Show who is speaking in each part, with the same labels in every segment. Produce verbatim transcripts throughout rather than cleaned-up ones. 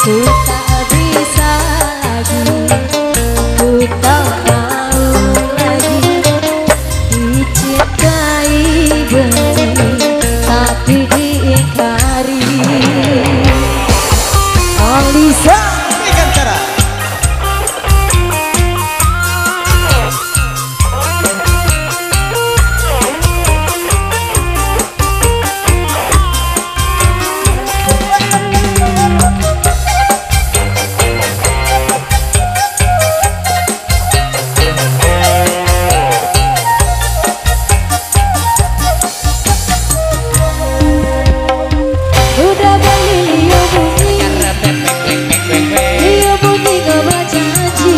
Speaker 1: Ku tak bisa lagi, ku tak mau lagi dicintai benih tapi diingkari. Alisa
Speaker 2: berikan cara.
Speaker 1: udah beli Lio bunyi, Lio bunyi gak berjanji,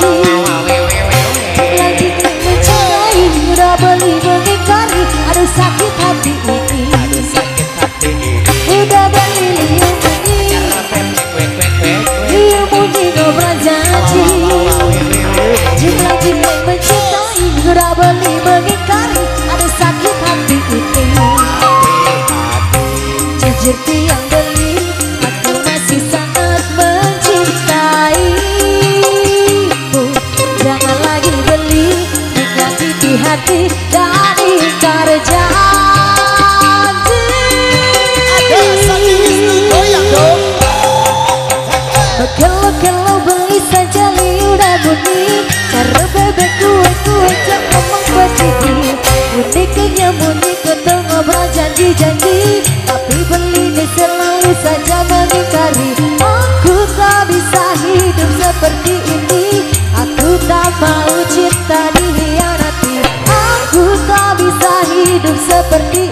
Speaker 1: lagi mencintai. Udah beli mengingkari, aduh sakit hati ini. Udah beli Lio bunyi, Lio bunyi gak berjanji, lagi mencintai. Udah beli mengingkari, aduh sakit hati ini. Jujur tiang beli, aku masih sangat mencintaimu. Jangan lagi beli, menyakiti hati dan ingkar janji.
Speaker 2: Ada Sakti Wisnu goyang dong.
Speaker 1: Kalau-kalau beli saja Li udah bunyi, cara bebek kue-kue jak ngomong begini. Uniknya bunyi ketemu ngobrol janji-janji, tapi beli ini selalu saja mengingkari. Aku tak bisa hidup seperti ini, aku tak mau cinta dihianati. Aku tak bisa hidup seperti